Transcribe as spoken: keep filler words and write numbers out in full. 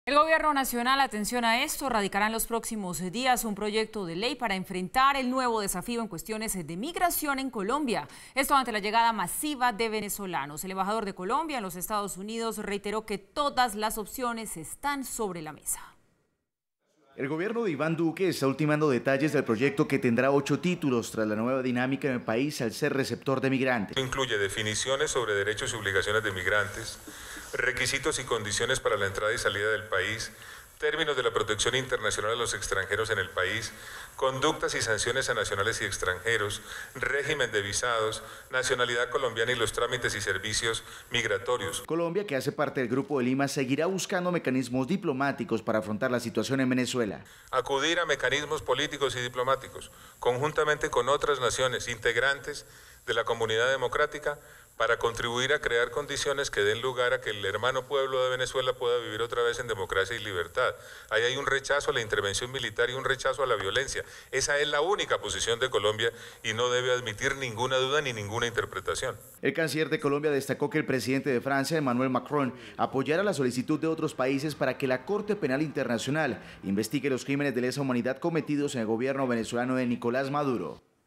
El Gobierno Nacional, atención a esto, radicará en los próximos días un proyecto de ley para enfrentar el nuevo desafío en cuestiones de migración en Colombia. Esto ante la llegada masiva de venezolanos. El embajador de Colombia en los Estados Unidos reiteró que todas las opciones están sobre la mesa. El gobierno de Iván Duque está ultimando detalles del proyecto que tendrá ocho títulos tras la nueva dinámica en el país al ser receptor de migrantes. Incluye definiciones sobre derechos y obligaciones de migrantes, requisitos y condiciones para la entrada y salida del país, términos de la protección internacional a los extranjeros en el país, conductas y sanciones a nacionales y extranjeros, régimen de visados, nacionalidad colombiana y los trámites y servicios migratorios. Colombia, que hace parte del Grupo de Lima, seguirá buscando mecanismos diplomáticos para afrontar la situación en Venezuela. Acudir a mecanismos políticos y diplomáticos, conjuntamente con otras naciones integrantes de la comunidad democrática, para contribuir a crear condiciones que den lugar a que el hermano pueblo de Venezuela pueda vivir otra vez en democracia y libertad. Ahí hay un rechazo a la intervención militar y un rechazo a la violencia. Esa es la única posición de Colombia y no debe admitir ninguna duda ni ninguna interpretación. El canciller de Colombia destacó que el presidente de Francia, Emmanuel Macron, apoyará la solicitud de otros países para que la Corte Penal Internacional investigue los crímenes de lesa humanidad cometidos en el gobierno venezolano de Nicolás Maduro.